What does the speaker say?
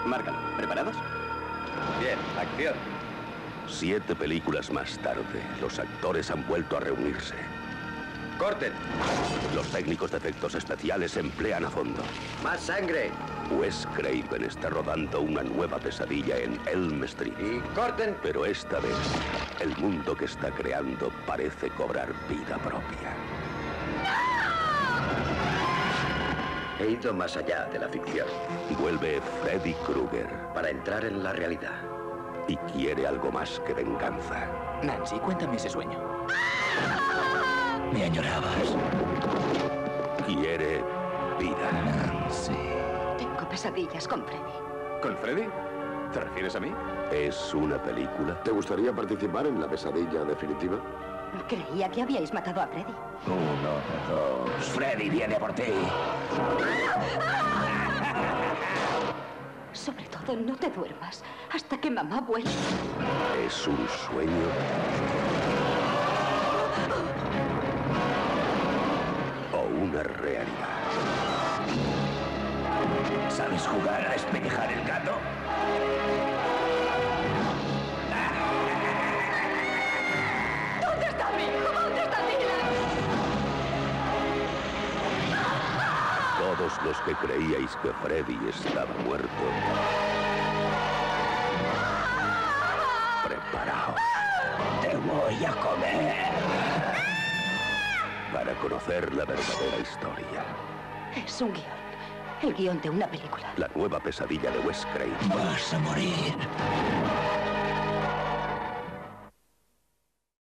Márcalo. ¿Preparados? Bien, acción. 7 películas más tarde, los actores han vuelto a reunirse. ¡Corten! Los técnicos de efectos especiales se emplean a fondo. ¡Más sangre! Wes Craven está rodando una nueva pesadilla en Elm Street. ¡Y corten! Pero esta vez, el mundo que está creando parece cobrar vida propia. He ido más allá de la ficción. Vuelve Freddy Krueger. Para entrar en la realidad. Y quiere algo más que venganza. Nancy, cuéntame ese sueño. Me añorabas. Quiere vida. Nancy. Tengo pesadillas con Freddy. ¿Con Freddy? ¿Te refieres a mí? ¿Es una película? ¿Te gustaría participar en la pesadilla definitiva? Creía que habíais matado a Freddy. 1, 2. Freddy viene por ti. Sobre todo, no te duermas hasta que mamá vuelva. ¿Es un sueño? ¿O una realidad? ¿Sabes jugar a despejar el gato? ¿Dónde está mi hijo? ¿Dónde está Dylan? Todos los que creíais que Freddy estaba muerto, preparaos Te voy a comer. para conocer la verdadera historia. Es un guión. El guión de una película. La nueva pesadilla de Wes Craven. Vas a morir.